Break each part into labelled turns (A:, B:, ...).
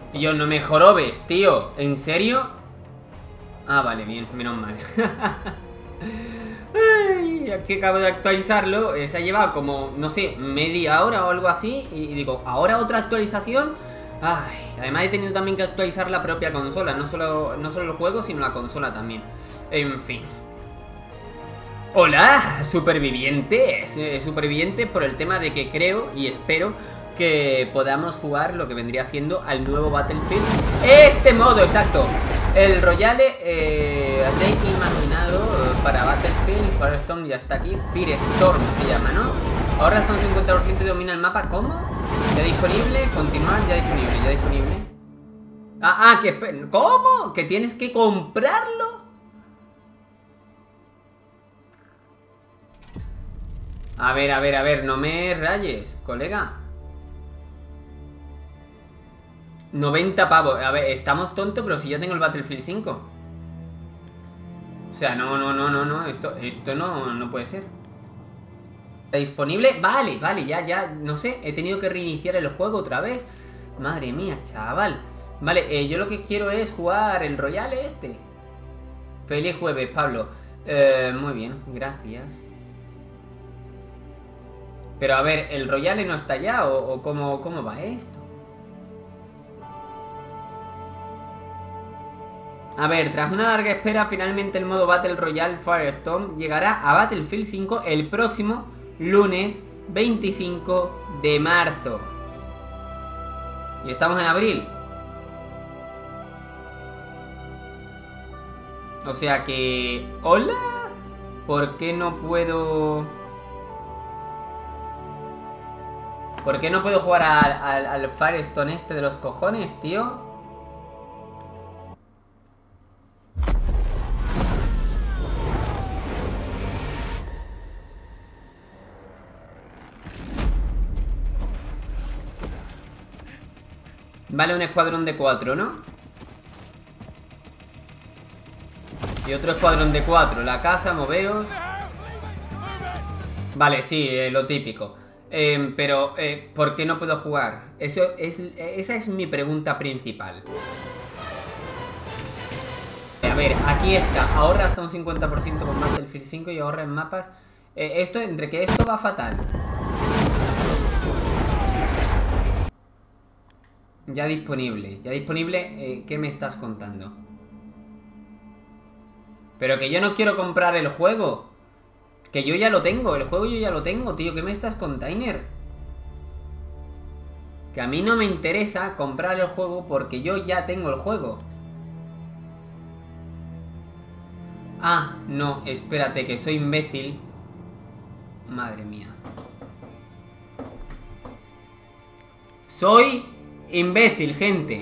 A: Y yo, no me jorobes, tío. ¿En serio? Ah, vale, bien, menos mal. Ay, aquí acabo de actualizarlo. Se ha llevado como, no sé, media hora o algo así. Y digo, ¿ahora otra actualización? Ay, además he tenido también que actualizar la propia consola. No solo el juego, sino la consola también. En fin. Hola, supervivientes. Supervivientes por el tema de que creo y espero que podamos jugar lo que vendría siendo al nuevo Battlefield. Este modo, exacto. El Royale reimaginado para Battlefield. Firestorm ya está aquí. Firestorm se llama, ¿no? Ahora está un 50% y domina el mapa. ¿Cómo? Ya disponible. Continuar, ya disponible, ya disponible. ¿Cómo? ¿Que tienes que comprarlo? A ver, no me rayes, colega. 90 pavos. A ver, estamos tontos, pero si ya tengo el Battlefield 5. O sea, no. Esto no puede ser. ¿Está disponible? Vale, ya, no sé. He tenido que reiniciar el juego otra vez. Madre mía, chaval. Vale, yo lo que quiero es jugar el Royale este. Feliz jueves, Pablo. Muy bien, gracias. Pero a ver, ¿el Royale no está ya? ¿O cómo va esto? A ver, tras una larga espera, finalmente el modo Battle Royale Firestorm llegará a Battlefield 5 el próximo lunes 25 de marzo. Y estamos en abril. O sea que... ¿Hola? ¿Por qué no puedo...? ¿Por qué no puedo jugar al Firestone este de los cojones, tío? Vale, un escuadrón de 4, ¿no? Y otro escuadrón de 4. La casa, moveos. Vale, sí, lo típico. Pero, ¿por qué no puedo jugar? Esa es mi pregunta principal. A ver, aquí está. Ahorra hasta un 50% con Battlefield 5 y ahorra en mapas. Entre que esto va fatal. Ya disponible. ¿Qué me estás contando? Pero que yo no quiero comprar el juego. Que yo ya lo tengo, el juego yo ya lo tengo, tío. ¿Qué me estás container? Que a mí no me interesa comprar el juego porque yo ya tengo el juego. Ah, no, espérate, que soy imbécil. Madre mía. Soy imbécil, gente.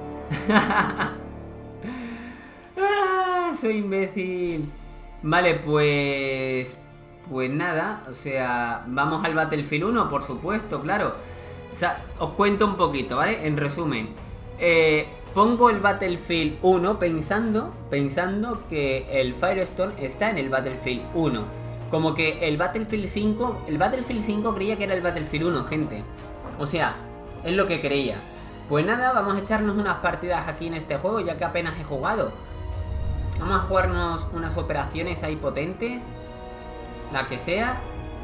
A: Soy imbécil. Vale, pues nada, o sea, vamos al Battlefield 1, por supuesto, claro. O sea, os cuento un poquito, ¿vale? En resumen, pongo el Battlefield 1 pensando que el Firestone está en el Battlefield 1. Como que el Battlefield 5 creía que era el Battlefield 1, gente. O sea, es lo que creía. Pues nada, vamos a echarnos unas partidas aquí en este juego, ya que apenas he jugado. Vamos a jugarnos unas operaciones ahí potentes, la que sea.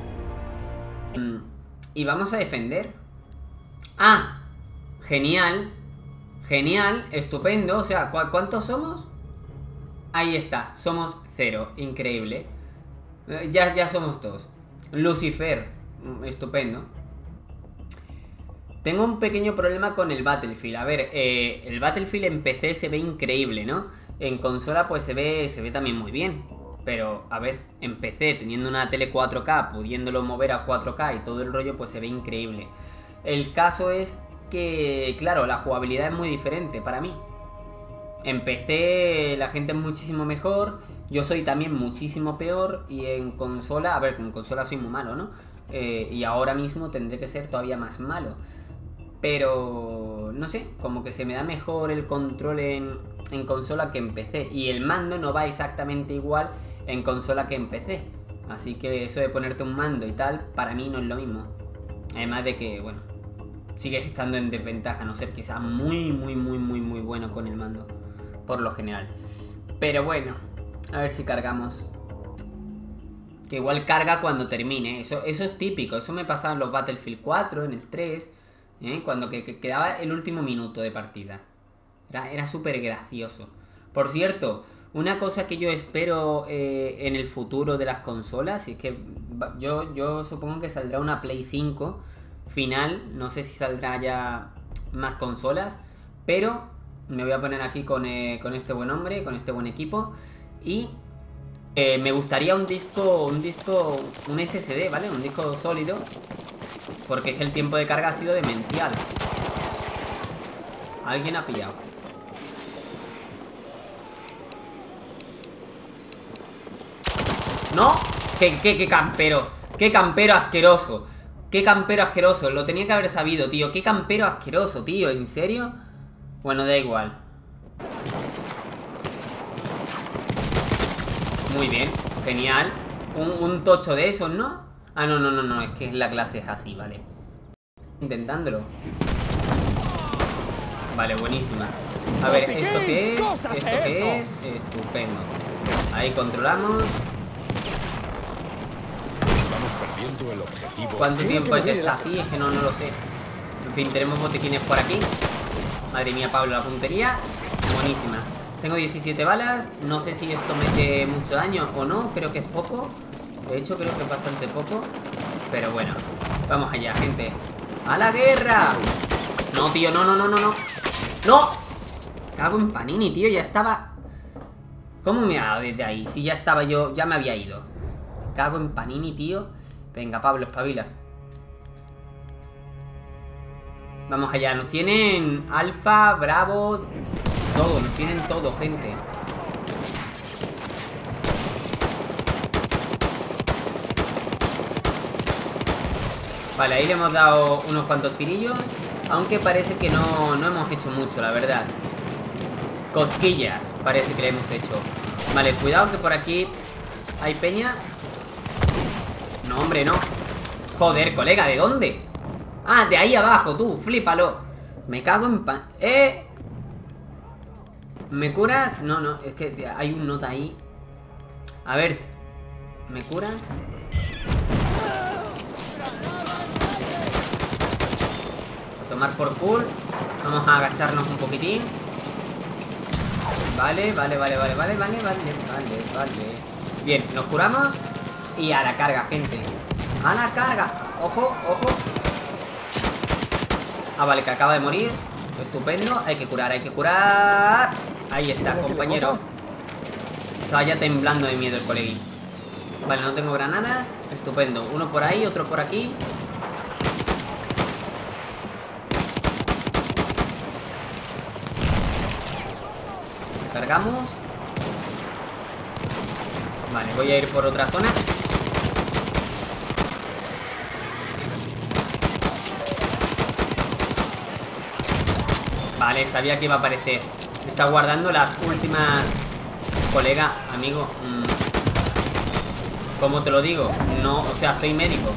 A: Y vamos a defender. Ah, genial. Genial, estupendo. O sea, ¿cuántos somos? Ahí está, somos 0, increíble. Ya somos 2. Lucifer, estupendo. Tengo un pequeño problema con el Battlefield. A ver, el Battlefield en PC se ve increíble, ¿no? En consola pues se ve también muy bien. Pero, a ver, en PC, teniendo una tele 4K, pudiéndolo mover a 4K y todo el rollo, pues se ve increíble. El caso es que, claro, la jugabilidad es muy diferente para mí. En PC la gente es muchísimo mejor, yo soy también muchísimo peor. Y en consola, a ver, en consola soy muy malo, ¿no? Y ahora mismo tendré que ser todavía más malo. Pero, no sé, como que se me da mejor el control en consola que en PC. Y el mando no va exactamente igual en consola que en PC. Así que eso de ponerte un mando y tal, para mí no es lo mismo. Además de que, bueno, sigues estando en desventaja, a no ser que sea muy bueno con el mando, por lo general. Pero bueno, a ver si cargamos. Que igual carga cuando termine. Eso es típico. Eso me pasaba en los Battlefield 4, en el 3. Cuando quedaba el último minuto de partida. Era súper gracioso. Por cierto, una cosa que yo espero en el futuro de las consolas es que yo supongo que saldrá una Play 5 final. No sé si saldrá ya más consolas. Pero me voy a poner aquí con este buen hombre, con este buen equipo. Y me gustaría un disco, un SSD, ¿vale? Un disco sólido. Porque es que el tiempo de carga ha sido demencial. Alguien ha pillado. ¡No! ¡Qué campero! ¡Qué campero asqueroso! ¡Qué campero asqueroso! Lo tenía que haber sabido, tío. ¡Qué campero asqueroso, tío! ¿En serio? Bueno, da igual. Muy bien, genial. Un tocho de esos, ¿no? Ah, no, es que la clase es así, vale. Intentándolo. Vale, buenísima. A ver, ¿esto qué es? ¿Esto qué es? Estupendo. Ahí controlamos.
B: Estamos perdiendo el objetivo.
A: ¿Cuánto tiempo hay que estar así? Es que no lo sé. En fin, tenemos botiquines por aquí. Madre mía, Pablo, la puntería. Buenísima. Tengo 17 balas. No sé si esto mete mucho daño o no. Creo que es poco. De hecho, creo que es bastante poco. Pero bueno, vamos allá, gente. ¡A la guerra! No, tío, no. ¡No! Cago en Panini, tío. Ya estaba... ¿Cómo me ha dado desde ahí? Si ya estaba yo... Ya me había ido. Cago en Panini, tío. Venga, Pablo, espabila. Vamos allá. Nos tienen Alfa, Bravo... Todo, nos tienen todo, gente. Vale, ahí le hemos dado unos cuantos tirillos. Aunque parece que no hemos hecho mucho, la verdad. Cosquillas, parece que le hemos hecho. Vale, cuidado que por aquí hay peña. No, hombre, no. Joder, colega, ¿de dónde? Ah, de ahí abajo, tú, flípalo. Me cago en pan... ¿Me curas? No, es que hay un nota ahí. A ver, ¿me curas? A tomar por culo. Vamos a agacharnos un poquitín. Vale. Bien, nos curamos. Y a la carga, gente. A la carga. Ojo. Ah, vale, que acaba de morir. Estupendo, hay que curar. Ahí está, compañero. Estaba ya temblando de miedo el colegui. Vale, no tengo granadas. Estupendo, uno por ahí, otro por aquí. Cargamos. Vale, voy a ir por otra zona. Vale, sabía que iba a aparecer. Está guardando las últimas. Colega, amigo, ¿cómo te lo digo? No, o sea, soy médico.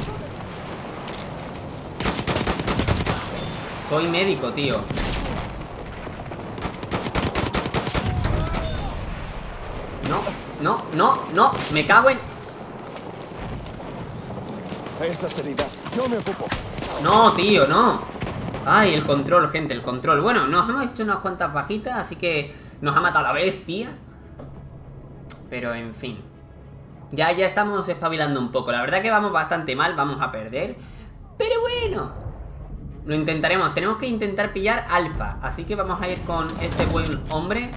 A: Soy médico, tío. No, me cago en...
B: Esas heridas, yo me ocupo.
A: No, tío, no. Ay, el control, gente, el control. Bueno, nos hemos hecho unas cuantas bajitas, así que nos ha matado la bestia. Pero, en fin. Ya estamos espabilando un poco. La verdad que vamos bastante mal, vamos a perder. Pero bueno, lo intentaremos. Tenemos que intentar pillar Alfa. Así que vamos a ir con este buen hombre.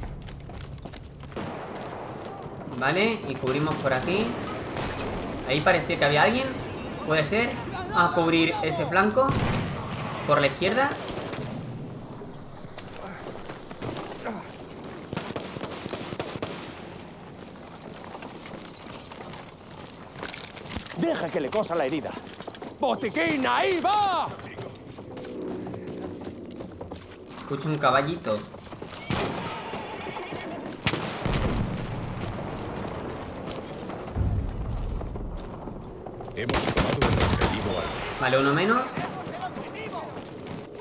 A: Vale, y cubrimos por aquí. Ahí parecía que había alguien. Puede ser. Vamos a cubrir ese flanco por la izquierda.
B: Deja que le cosa la herida. ¡Botiquín, ahí va!
A: Escucho un caballito.
B: Hemos tomado el objetivo alfa.
A: Vale, uno menos.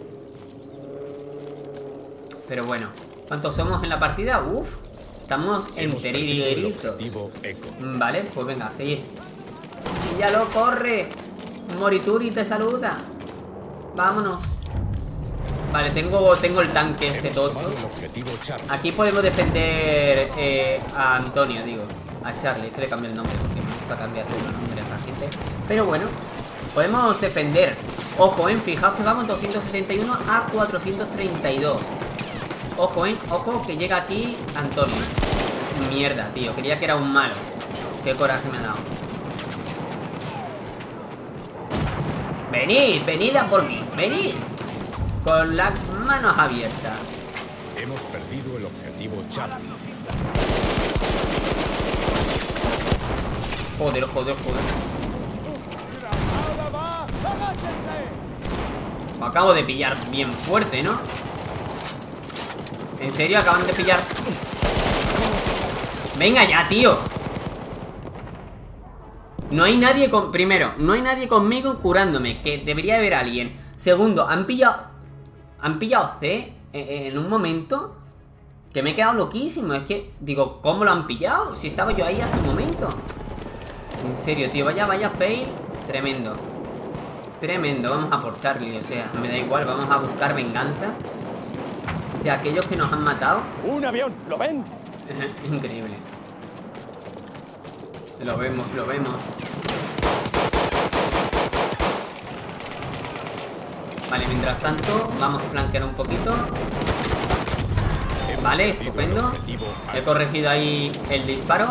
A: Pero bueno, ¿cuántos somos en la partida? Uf, estamos enteritos. Vale, pues venga, a seguir. Y ya lo corre. Morituri te saluda. Vámonos. Vale, tengo el tanque este tocho. Aquí podemos defender a Antonio, digo. A Charlie, es que le cambié el nombre porque me gusta cambiarle los nombres a la gente. Pero bueno, podemos defender. Ojo, fijaos que vamos 271 a 432. Ojo, ojo, que llega aquí Antonio. Mierda, tío, creía que era un malo. Qué coraje me ha dado. Venid, venid a por mí, venid. Con las manos abiertas.
C: Hemos perdido el objetivo Charlie.
A: Joder. Me acabo de pillar bien fuerte, ¿no? ¿En serio acaban de pillar? Venga ya, tío. No hay nadie con... Primero, no hay nadie conmigo curándome, que debería haber alguien. Segundo, han pillado C en un momento que me he quedado loquísimo. Es que, digo, ¿cómo lo han pillado? Si estaba yo ahí hace un momento. En serio, tío, vaya fail. Tremendo. Vamos a por Charlie, o sea, me da igual. Vamos a buscar venganza de aquellos que nos han matado.
B: ¡Un avión! ¿Lo ven?
A: Increíble. Lo vemos. Vale, mientras tanto, vamos a flanquear un poquito. Vale, estupendo. He corregido ahí el disparo.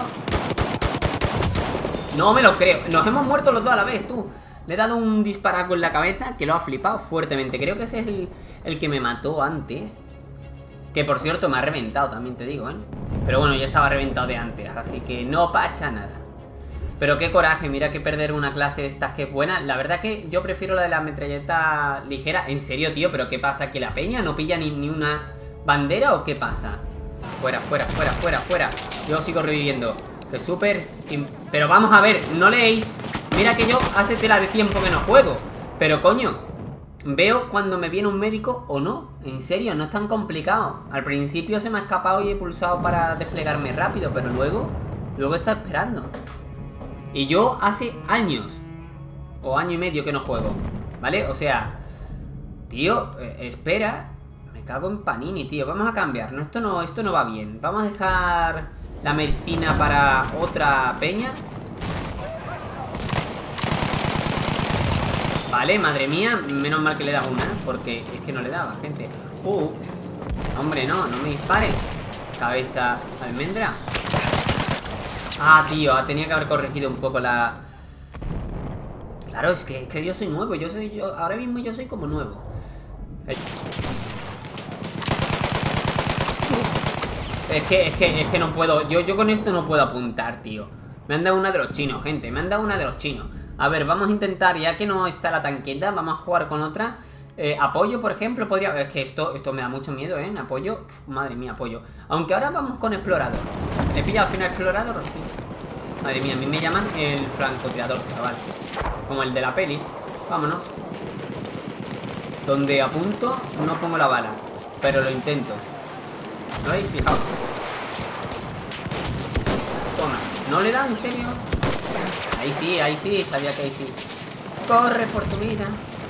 A: No me lo creo. Nos hemos muerto los dos a la vez, tú. Le he dado un disparaco en la cabeza que lo ha flipado fuertemente. Creo que ese es el que me mató antes. Que por cierto me ha reventado, también te digo, ¿eh? Pero bueno, ya estaba reventado de antes, así que no pacha nada. Pero qué coraje, mira que perder una clase de estas que es buena. La verdad que yo prefiero la de la metralleta ligera. En serio, tío, ¿pero qué pasa? ¿Que la peña no pilla ni una bandera o qué pasa? Fuera. Yo sigo reviviendo. Es súper... Pero vamos a ver, no leéis. Mira que yo hace tela de tiempo que no juego. Pero coño, veo cuando me viene un médico o no. En serio, no es tan complicado. Al principio se me ha escapado y he pulsado para desplegarme rápido, pero luego está esperando. Y yo hace años o año y medio que no juego, ¿vale? O sea, tío, espera. Me cago en Panini, tío. Vamos a cambiar, no, esto no va bien. Vamos a dejar la medicina para otra peña. Vale, madre mía, menos mal que le he dado una, porque es que no le daba, gente. Hombre, no me dispare. Cabeza almendra. Ah, tío, tenía que haber corregido un poco la... Claro, es que yo soy nuevo, ahora mismo yo soy como nuevo. Es que no puedo, yo con esto no puedo apuntar, tío. Me han dado una de los chinos, gente, me han dado una de los chinos. A ver, vamos a intentar, ya que no está la tanqueta, vamos a jugar con otra. Apoyo, por ejemplo, podría... Es que esto me da mucho miedo, ¿eh? Apoyo, madre mía, apoyo. Aunque ahora vamos con explorador. ¿He pillado al final explorador o sí? Madre mía, a mí me llaman el francotirador, chaval. Como el de la peli. Vámonos. Donde apunto, no pongo la bala. Pero lo intento. ¿No habéis fijado? Toma. ¿No le da, en serio? Ahí sí, sabía que ahí sí. Corre por tu vida.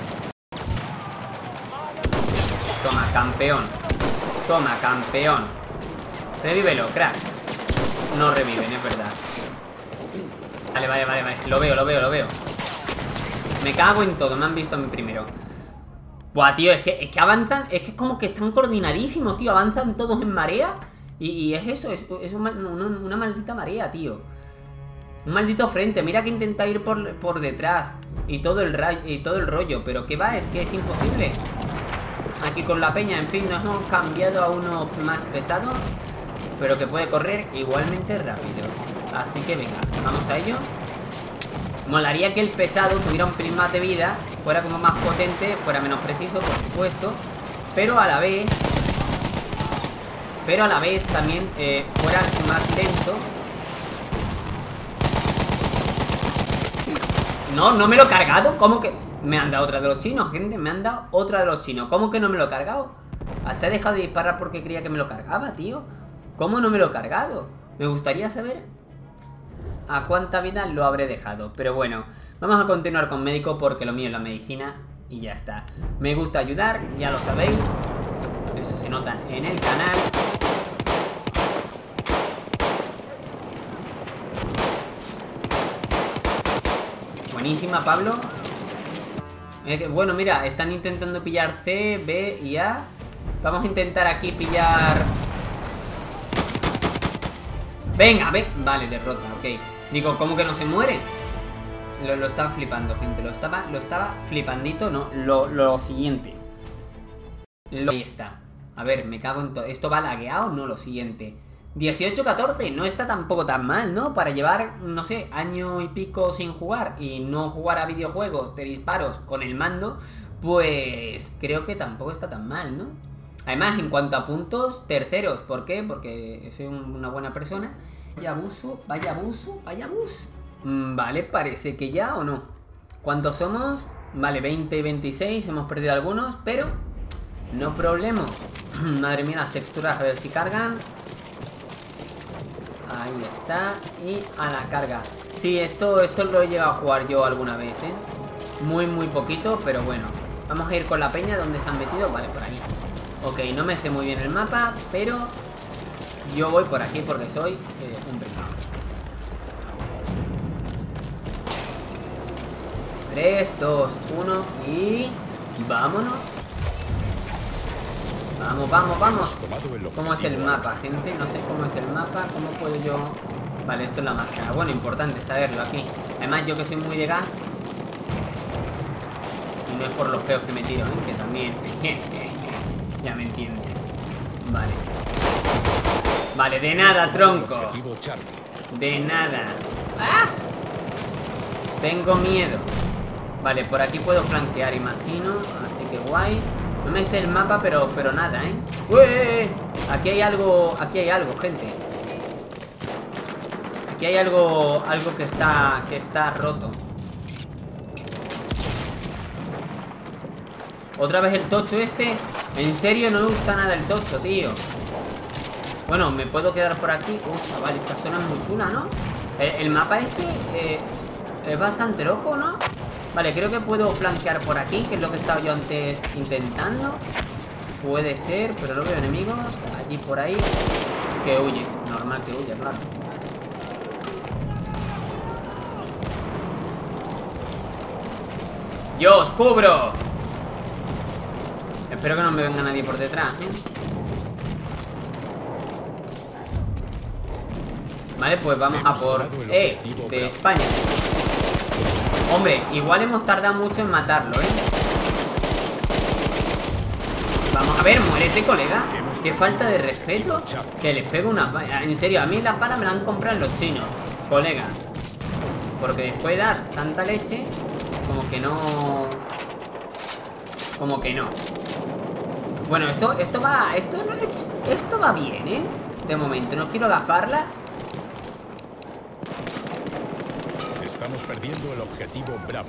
A: Toma, campeón. Toma, campeón. Revívelo, crack. No reviven, es verdad. Vale. Lo veo. Me cago en todo, me han visto a mí primero. Buah, tío, es que avanzan. Es que es como que están coordinadísimos, tío. Avanzan todos en marea. Y es eso, es una maldita marea, tío. Un maldito frente. Mira que intenta ir por detrás. Y todo el rollo. Pero ¿qué va? Es que es imposible. Aquí con la peña, en fin, nos hemos cambiado a uno más pesado, pero que puede correr igualmente rápido. Así que venga, vamos a ello. Molaría que el pesado tuviera un pelín más de vida, fuera como más potente, fuera menos preciso, por supuesto, pero a la vez también fuera más lento. No me lo he cargado. ¿Cómo que? Me han dado otra de los chinos, gente. Me han dado otra de los chinos. ¿Cómo que no me lo he cargado? Hasta he dejado de disparar porque creía que me lo cargaba, tío. ¿Cómo no me lo he cargado? Me gustaría saber a cuánta vida lo habré dejado. Pero bueno, vamos a continuar con médico porque lo mío es la medicina y ya está. Me gusta ayudar, ya lo sabéis. Eso se nota en el canal. Buenísima, Pablo. Bueno, mira, están intentando pillar C, B y A. Vamos a intentar aquí pillar... Venga, ve. Vale, derrota, ok. Digo, ¿cómo que no se muere? Lo estaba flipando, gente. Lo estaba flipandito, no. Lo siguiente. Ahí está. A ver, me cago en todo. ¿Esto va lagueado? No, lo siguiente. 18-14, no está tampoco tan mal, ¿no? Para llevar, no sé, año y pico sin jugar y no jugar a videojuegos de disparos con el mando, pues creo que tampoco está tan mal, ¿no? Además, en cuanto a puntos, terceros. ¿Por qué? Porque soy una buena persona. Vaya abuso, vaya abuso, vaya abuso. Vale, parece que ya o no. ¿Cuántos somos? Vale, 20 y 26, hemos perdido algunos, pero no problema. Madre mía, las texturas, a ver si cargan. Ahí está. Y a la carga. Sí, esto lo he llegado a jugar yo alguna vez, ¿eh? Muy poquito, pero bueno. Vamos a ir con la peña. ¿Dónde se han metido? Vale, por ahí. Ok, no me sé muy bien el mapa, pero yo voy por aquí porque soy un brincado. 3, 2, 1 y... vámonos. Vamos. ¿Cómo es el mapa, gente? No sé cómo es el mapa. ¿Cómo puedo yo...? Vale, esto es la máscara. Bueno, importante saberlo aquí. Además, yo que soy muy de gas. Y no es por los peos que me tiro, ¿eh? Que también... ya me entiendes. Vale. Vale, de nada, tronco. De nada. ¡Ah! Tengo miedo. Vale, por aquí puedo flanquear, imagino. Así que guay. No me sé el mapa, pero nada, ¿eh? ¡Ué! Aquí hay algo, gente. Aquí hay algo que está roto. Otra vez el tocho este. En serio, no me gusta nada el tocho, tío. Bueno, me puedo quedar por aquí. Chaval, esta zona es muy chula, ¿no? El mapa este es bastante loco, ¿no? Vale, creo que puedo flanquear por aquí, que es lo que estaba yo antes intentando. Puede ser, pero no veo enemigos. Allí por ahí. Que huye. Normal que huye, claro. ¡Yo os cubro! Espero que no me venga nadie por detrás, ¿eh? Vale, pues vamos a por... de España. Hombre, igual hemos tardado mucho en matarlo, ¿eh? Vamos a ver, muérete, colega. Qué falta de respeto. Que les pego una... En serio, a mí las balas me las han comprado los chinos, colega. Porque después de dar tanta leche, como que no... Bueno, esto va bien, ¿eh? De momento, no quiero gafarla.
C: Estamos perdiendo el objetivo Bravo.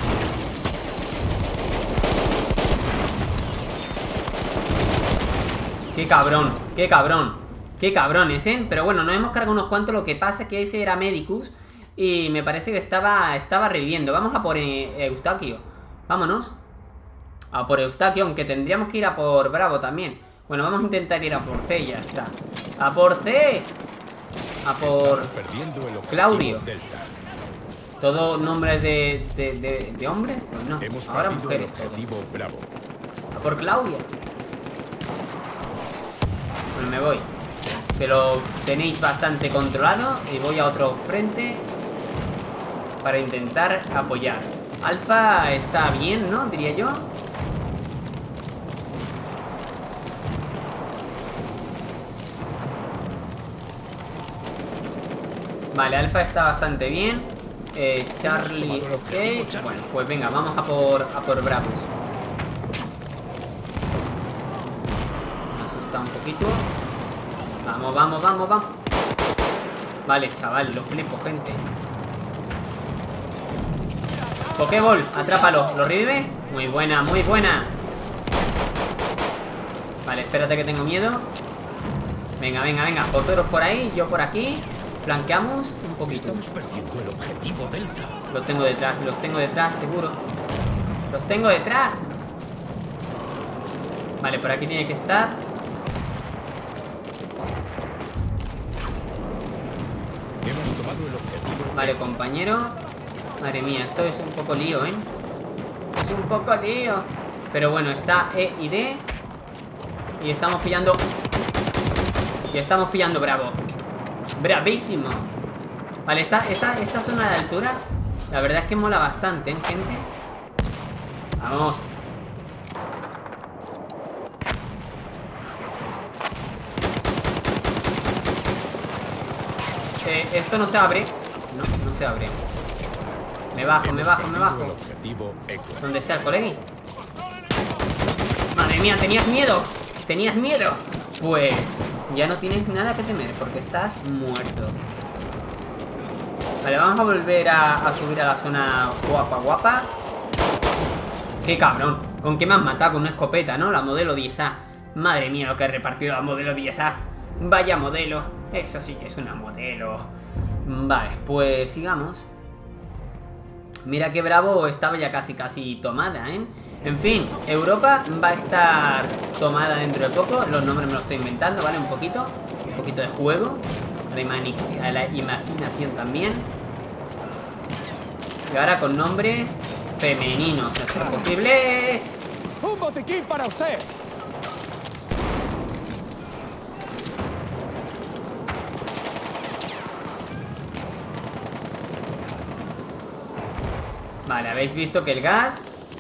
A: Qué cabrones, ¿eh? Pero bueno, nos hemos cargado unos cuantos. Lo que pasa es que ese era Medicus y me parece que estaba reviviendo. Vamos a por Eustaquio. Vámonos. A por Eustaquio, aunque tendríamos que ir a por Bravo también. Bueno, vamos a intentar ir a por C y ya está. ¡A por C! A por Claudio. ¿Todo nombre de hombre? Pues no, ahora mujeres todo. A por Claudia. Bueno, me voy. Que lo tenéis bastante controlado. Y voy a otro frente para intentar apoyar. Alfa está bien, ¿no? Diría yo. Vale, Alfa está bastante bien. Charlie C. Bueno, pues venga, vamos a por Bravos. Me asusta un poquito. Vamos. Vale, chaval, lo flipo, gente. Pokéball, atrápalo. ¿Lo revives? Muy buena. Vale, espérate que tengo miedo. Venga, venga, venga. Vosotros por ahí, yo por aquí. Flanqueamos un poquito.
C: Estamos perdiendo el objetivo Delta.
A: Los tengo detrás, seguro. Los tengo detrás. Vale, por aquí tiene que estar.
C: Hemos tomado el objetivo.
A: Vale, compañero. Madre mía, esto es un poco lío, ¿eh? Es un poco lío. Pero bueno, está E y D. Y estamos pillando. Y estamos pillando Bravo. Bravísimo. Vale, esta zona de altura, la verdad es que mola bastante, ¿eh, gente? Vamos. Esto no se abre. No se abre. Me bajo.
C: El objetivo Eco.
A: ¿Dónde está el colegui? Madre mía, ¿tenías miedo? ¿Tenías miedo? Pues ya no tienes nada que temer, porque estás muerto. Vale, vamos a volver a subir a la zona guapa. ¡Qué cabrón! ¿Con qué me has matado? Con una escopeta, ¿no? La modelo 10A. Madre mía, lo que he repartido la modelo 10A. Vaya modelo. Eso sí que es una modelo. Vale, pues sigamos. Mira que Bravo estaba ya casi tomada, ¿eh? En fin, Europa va a estar tomada dentro de poco. Los nombres me los estoy inventando, ¿vale? Un poquito de juego. A la imaginación también. Y ahora con nombres femeninos, a ser posible.
B: ¡Un botiquín para usted!
A: Vale, habéis visto que el gas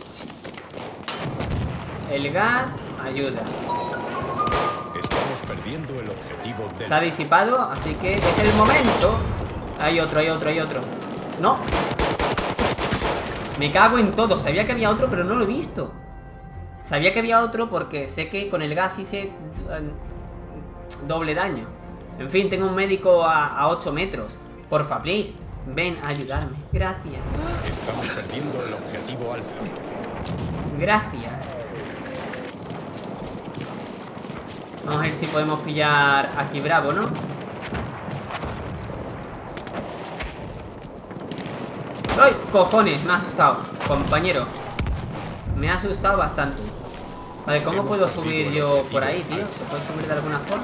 A: ayuda.
C: Estamos perdiendo el objetivo Delta.
A: Se ha disipado, así que es el momento. Hay otro. No. Me cago en todo. Sabía que había otro, pero no lo he visto. Sabía que había otro porque sé que con el gas hice doble daño. En fin, tengo un médico a 8 metros. Porfa, please, ven a ayudarme. Gracias.
C: Estamos perdiendo el objetivo Alfa.
A: Gracias. Vamos a ver si podemos pillar aquí Bravo, ¿no? ¡Ay, cojones! Me ha asustado, compañero. Me ha asustado bastante. Vale, ¿cómo puedo subir yo por ahí, tío? ¿Se puede subir de alguna forma?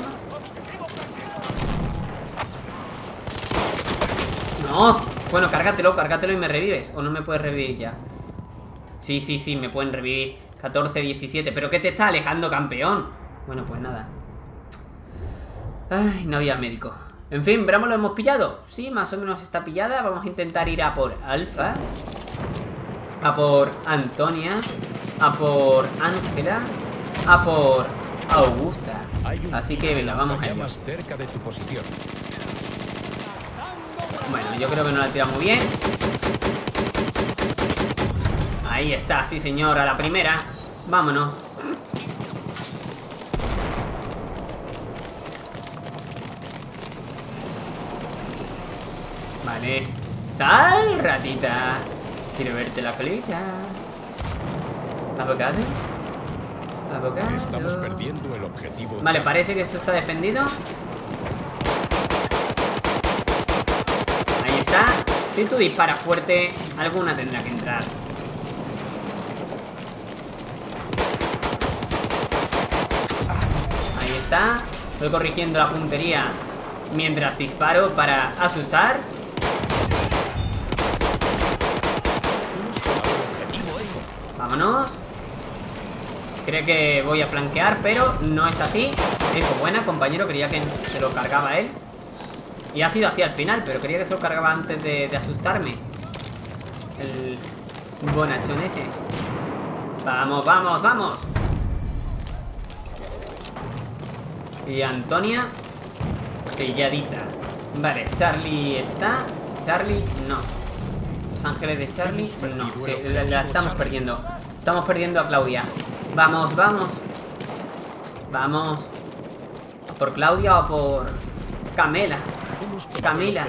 A: ¡No! Bueno, cárgatelo y me revives. ¿O no me puedes revivir ya? Sí, me pueden revivir. 14, 17. ¿Pero qué te está alejando, campeón? Bueno, pues nada. Ay, no había médico. En fin, ¿Bravo lo hemos pillado? Sí, más o menos está pillada. Vamos a intentar ir a por Alfa, a por Antonia, a por Ángela, a por Augusta. Así que venga, vamos a ello.
C: Más cerca de tu posición.
A: Bueno, yo creo que no la tira muy bien. Ahí está, sí señor, a la primera. Vámonos. Vale. ¡Sal, ratita! Quiero verte la colita. ¿Abogado? ¿Abogado?
C: Estamos perdiendo el objetivo.
A: Vale, parece que esto está defendido. Ahí está. Si tú disparas fuerte, alguna tendrá que entrar. Ahí está. Voy corrigiendo la puntería mientras disparo para asustar. Vámonos. Creo que voy a flanquear, pero no es así. Eso, buena, compañero. Creía que se lo cargaba él. Y ha sido así al final, pero creía que se lo cargaba antes de asustarme. El bonachón ese. Vamos, vamos, vamos. Y Antonia pilladita. Vale, Charlie está. Charlie no. Los ángeles de Charlie no. Sí, la estamos perdiendo. Estamos perdiendo a Claudia. Vamos, vamos. Vamos. ¿A por Claudia o por Camila? Camila.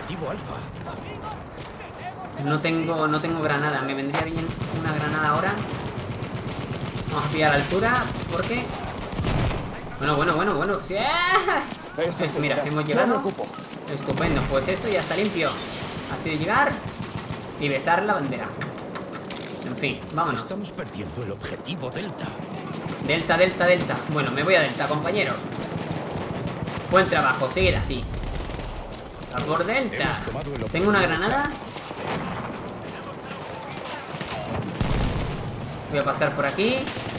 A: No tengo granada. Me vendría bien una granada ahora. Vamos a pillar altura porque Bueno. ¡Sí! Pues mira, hemos llegado. Estupendo, pues esto ya está limpio. Así de llegar y besar la bandera. En fin, vámonos.
C: Estamos perdiendo el objetivo Delta.
A: Delta. Bueno, me voy a Delta, compañeros. Buen trabajo, seguir así. A por Delta. Tengo una granada. Voy a pasar por aquí.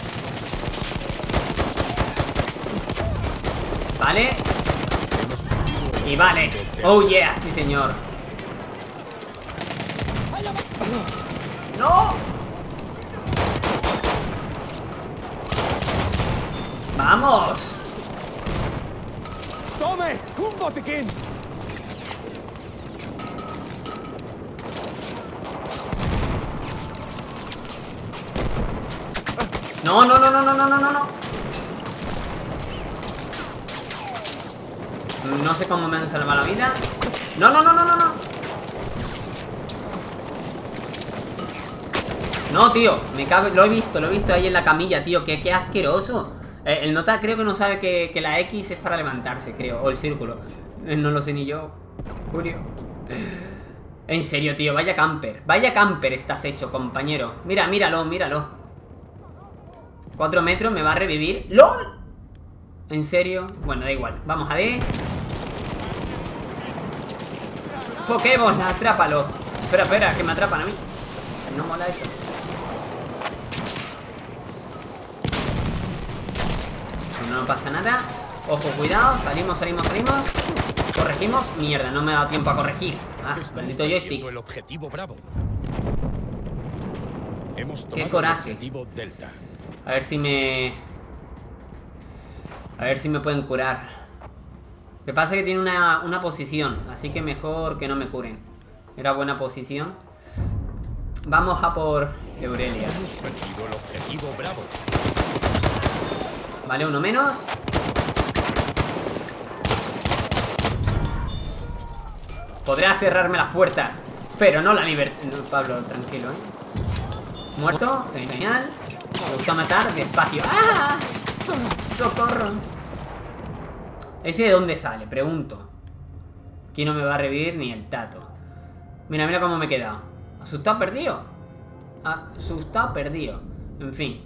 A: Vale. Y vale. Oh yeah, sí señor. ¡No! ¡Vamos!
B: ¡Tome! ¡Un botiquín!
A: No. No sé cómo me han salvado la vida. No. No, tío, me cago. Lo he visto ahí en la camilla, tío. Qué asqueroso. El nota creo que no sabe que la X es para levantarse, creo. O el círculo. No lo sé ni yo. Julio. En serio, tío, vaya camper. Vaya camper estás hecho, compañero. Míralo. 4 metros, me va a revivir. ¡LOL! ¿En serio? Bueno, da igual. Vamos a ver. Pokémon, atrápalo. Espera, que me atrapan a mí. No mola eso. No pasa nada. Ojo, cuidado. Salimos. Corregimos. Mierda, no me ha dado tiempo a corregir. Ah, maldito joystick.
C: El objetivo Bravo.
A: Qué coraje.
C: Delta.
A: A ver si me pueden curar. Lo que pasa es que tiene una posición, así que mejor que no me curen. Era buena posición. Vamos a por Aurelia.
C: Hemos perdido el objetivo Bravo.
A: Vale, uno menos. Podrá cerrarme las puertas, pero no la libertad. No, Pablo, tranquilo, Muerto, genial. Me gusta matar despacio. ¡Ah! ¡Socorro! ¿Ese de dónde sale? Pregunto. Aquí no me va a revivir ni el tato. Mira cómo me he quedado. ¿Asustado, perdido? Asustado, perdido. En fin.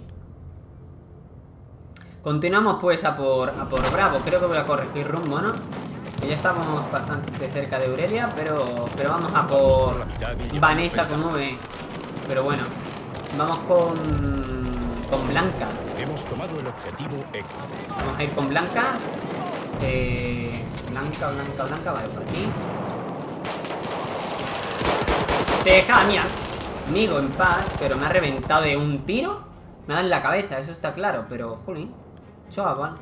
A: Continuamos pues a por Bravo. Creo que voy a corregir rumbo, ¿no? Que ya estamos bastante cerca de Aurelia, pero vamos a por Vanessa con V. Pero bueno, vamos con Blanca.
C: Hemos tomado el objetivo X.
A: Vamos a ir con Blanca. Blanca. Vale, por aquí. Deja a mi amigo en paz, pero me ha reventado de un tiro. Me da en la cabeza, eso está claro, pero jolín, chaval.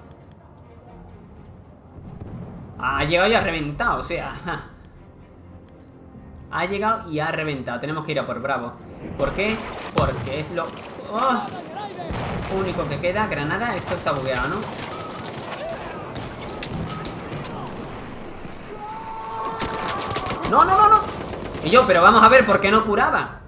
A: Ha llegado y ha reventado, o sea. Ha llegado y ha reventado. Tenemos que ir a por Bravo. ¿Por qué? Porque es lo único que queda. Granada, esto está bugueado, ¿no? No. Y yo, pero vamos a ver, ¿por qué no curaba?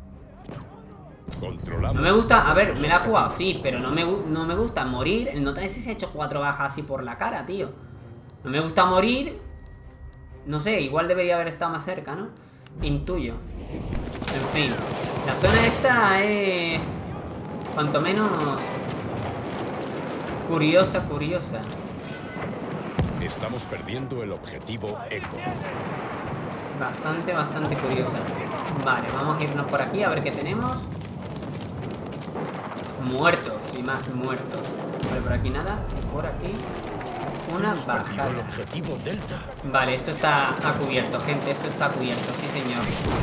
A: No me gusta, a ver, me la he jugado, sí, pero no me gusta morir. El nota ese se ha hecho 4 bajas así por la cara, tío. No me gusta morir. No sé, igual debería haber estado más cerca, ¿no? Intuyo. En fin, la zona esta es cuanto menos curiosa.
C: Estamos perdiendo el objetivo Eco.
A: Bastante curiosa. Vale, vamos a irnos por aquí a ver qué tenemos. Muertos y más muertos. Vale, por aquí nada. Por aquí una bajada.
C: El objetivo Delta.
A: Vale, esto está a cubierto, gente. Esto está a cubierto, sí señor.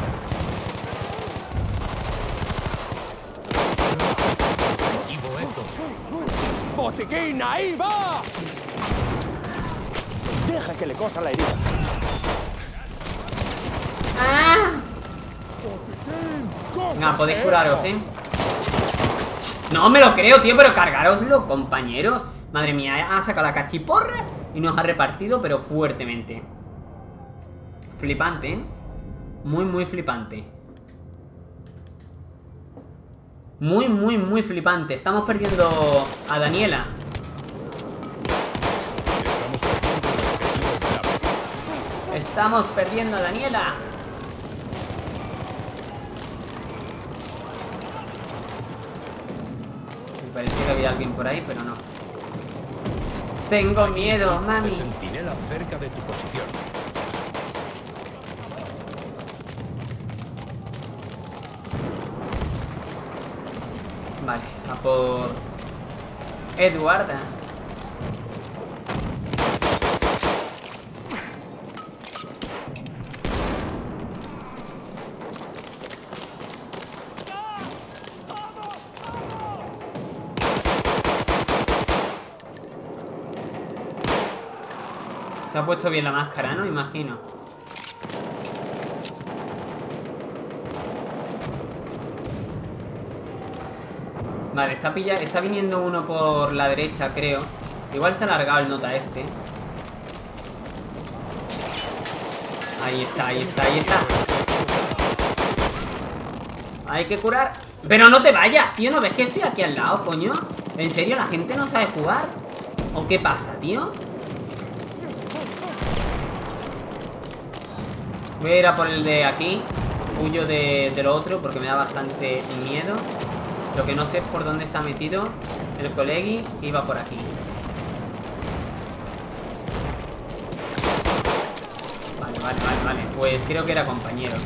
C: Objetivo Eco.
B: ¡Botiquín, ahí va! Deja que le cosa la herida.
A: ¡Ah! Venga, podéis curaros, ¿eh? No me lo creo, tío, pero cargaroslo, compañeros. Madre mía, ha sacado la cachiporra y nos ha repartido, pero fuertemente. Flipante, ¿eh? Muy flipante. Muy flipante. Estamos perdiendo a Daniela. Estamos perdiendo a Daniela. Me parecía que había alguien por ahí, pero no. Tengo miedo, mami.
C: Centinela cerca de tu posición.
A: Vale, a por Eduarda. Se ha puesto bien la máscara, ¿no? Imagino. Vale, está viniendo uno por la derecha, creo. Igual se ha alargado el nota este. Ahí está, ahí está, ahí está. Hay que curar. Pero no te vayas, tío. ¿No ves que estoy aquí al lado, coño? ¿En serio la gente no sabe jugar? ¿O qué pasa, tío? Voy a ir a por el de aquí. Huyo de lo otro porque me da bastante miedo. Lo que no sé es por dónde se ha metido el colegui que iba por aquí. Vale, vale, vale, vale. Pues creo que era compañero.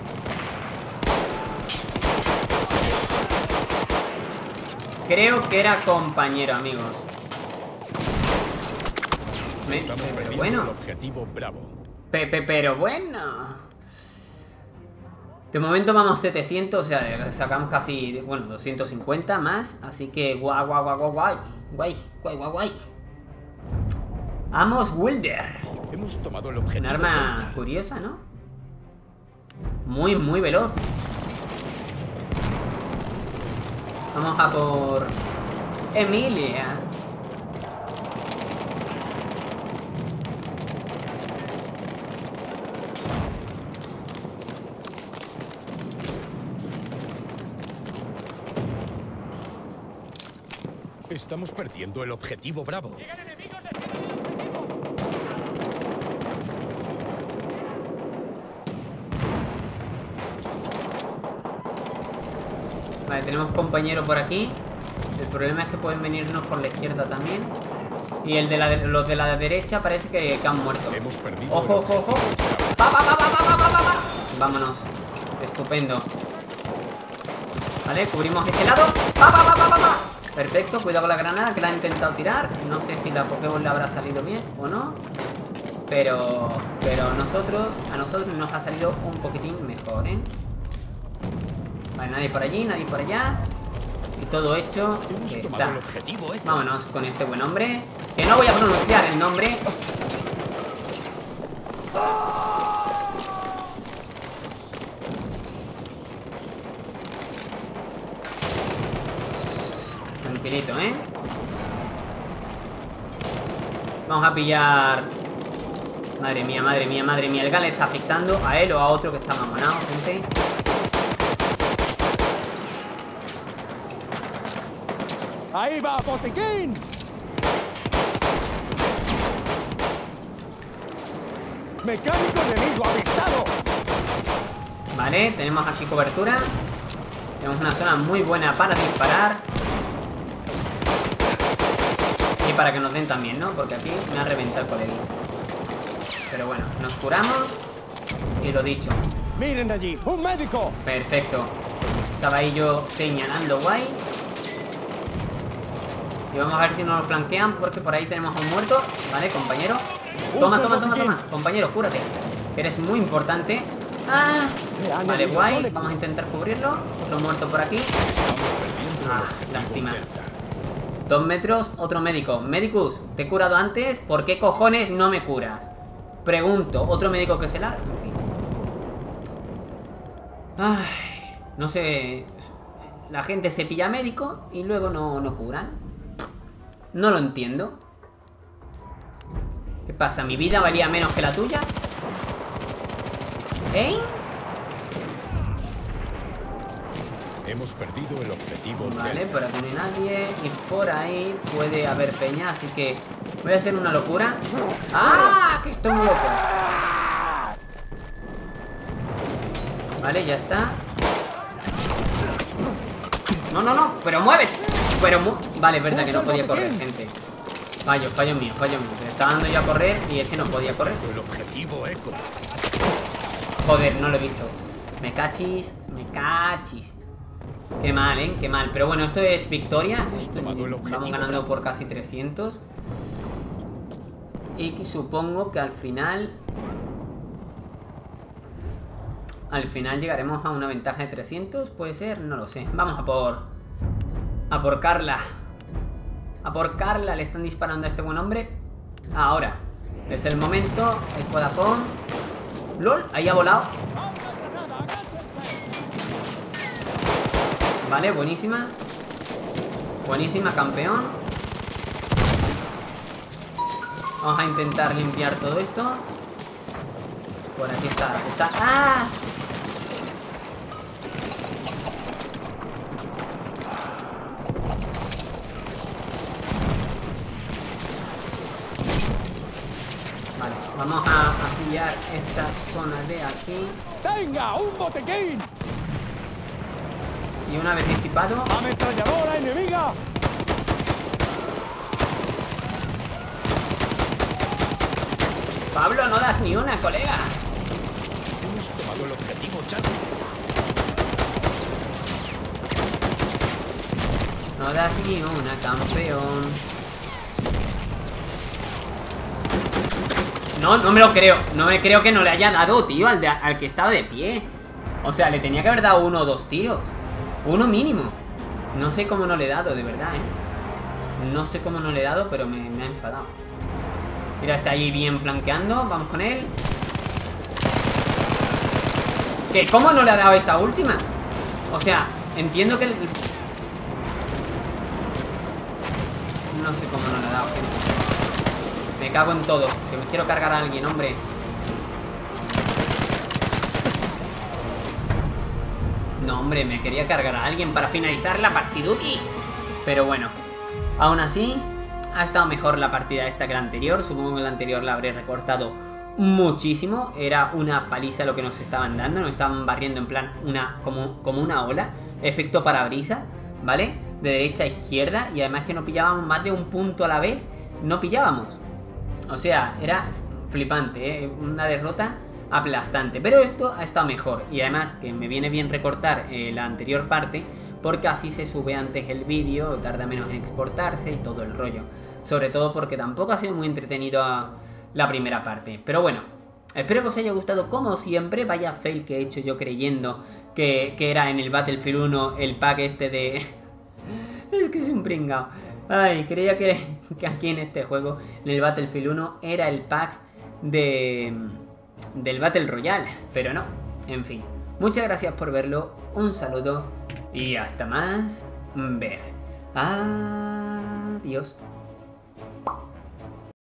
A: Creo que era compañero, amigos. Pero bueno.
C: El objetivo Bravo.
A: Pero bueno. De momento vamos 700, o sea, sacamos casi, bueno, 250 más. Así que guay, guay, guay, guay, guay, guay, guay, guay. Amos Wilder.
C: Hemos tomado el objetivo.
A: Un arma
C: Delta.
A: curiosa, ¿no? Muy, muy veloz. Vamos a por Emilia.
C: Estamos perdiendo el objetivo Bravo.
A: Vale, tenemos compañero por aquí. El problema es que pueden venirnos por la izquierda también. Y el de los de la derecha parece que han muerto.
C: Hemos perdido.
A: Ojo, ojo, ojo. ¡Va, va, va, va, va, va, va, va! Vámonos. Estupendo. Vale, cubrimos este lado. ¡Va, va, va, va, va, va! Perfecto, cuidado con la granada que la han intentado tirar. No sé si la Pokémon le habrá salido bien o no. Pero a nosotros nos ha salido un poquitín mejor, ¿eh? Vale, nadie por allí, nadie por allá. Y todo hecho está. Vámonos con este buen hombre. Que no voy a pronunciar el nombre. Tranquilito, ¿eh? Vamos a pillar. Madre mía, madre mía, madre mía. El gal está afectando a él o a otro que está mamonado, gente.
B: ¡Ahí va, botiquín! ¡Mecánico enemigo avistado!
A: Vale, tenemos aquí cobertura. Tenemos una zona muy buena para disparar. Y para que nos den también, ¿no? Porque aquí me ha reventado por él. Pero bueno, nos curamos. Y lo dicho.
B: ¡Miren allí! ¡Un médico!
A: Perfecto. Estaba ahí yo señalando guay. Y vamos a ver si nos lo flanquean, porque por ahí tenemos a un muerto. Vale, compañero. Toma, toma, toma, toma. Compañero, cúrate. Eres muy importante. Ah, vale, guay. Vamos a intentar cubrirlo. Otro muerto por aquí. Ah, lástima. 2 metros, otro médico. Medicus, te he curado antes. ¿Por qué cojones no me curas? Pregunto. Otro médico que se larga. En fin. Ay, no sé. La gente se pilla médico y luego no curan. No lo entiendo. ¿Qué pasa? ¿Mi vida valía menos que la tuya? ¿Eh?
C: Hemos perdido el objetivo.
A: Vale,
C: Delta.
A: por aquí no hay nadie. Y por ahí puede haber peña. Así que voy a hacer una locura. ¡Ah! Que estoy muy loco. Vale, ya está. No, no, no, pero mueve. Vale, es verdad que no podía correr, gente. Fallo mío. Me estaba dando yo a correr y es que no podía correr.
C: El objetivo Eco.
A: Joder, no lo he visto. Me cachis. Qué mal, ¿eh? Qué mal. Pero bueno, esto es victoria. Vamos ganando por casi 300. Y supongo que al final llegaremos a una ventaja de 300. ¿Puede ser? No lo sé. Vamos a por Carla. A por Carla. Le están disparando a este buen hombre. Ahora es el momento. Espadafón. LOL, ahí ha volado. Vale, buenísima. Buenísima, campeón. Vamos a intentar limpiar todo esto. Por aquí está. ¡Ah! Vale, vamos a pillar esta zona de aquí.
B: ¡Tenga un botequín!
A: Y una vez disipado.
B: ¡Ametralladora enemiga!
A: Pablo, no das ni una, colega.
C: Hemos tomado el objetivo, Charlie.
A: No das ni una, campeón. No me lo creo. No me creo que no le haya dado, tío, al que estaba de pie. O sea, le tenía que haber dado 1 o 2 tiros. Uno mínimo. No sé cómo no le he dado, de verdad, No sé cómo no le he dado, pero me ha enfadado. Mira, está ahí bien flanqueando. Vamos con él. ¿Qué? ¿Cómo no le ha dado esa última? O sea, entiendo que... No sé cómo no le ha dado, gente. Me cago en todo. Que me quiero cargar a alguien, hombre. No, hombre, me quería cargar a alguien para finalizar la partiduti. Pero bueno, aún así ha estado mejor la partida esta que la anterior. Supongo que la anterior la habré recortado muchísimo. Era una paliza lo que nos estaban dando. Nos estaban barriendo en plan como una ola. Efecto parabrisas, ¿vale? De derecha a izquierda. Y además que no pillábamos más de un punto a la vez. No pillábamos. O sea, era flipante, ¿eh? Una derrota aplastante. Pero esto ha estado mejor. Y además que me viene bien recortar la anterior parte, porque así se sube antes el vídeo, tarda menos en exportarse y todo el rollo. Sobre todo porque tampoco ha sido muy entretenido la primera parte. Pero bueno, espero que os haya gustado como siempre. Vaya fail que he hecho yo creyendo que era en el Battlefield 1 el pack este de... Es que es un pringao. Ay, creía que aquí en este juego, en el Battlefield 1, era el pack del Battle Royale. Pero no, en fin. Muchas gracias por verlo, un saludo y hasta más ver. Adiós.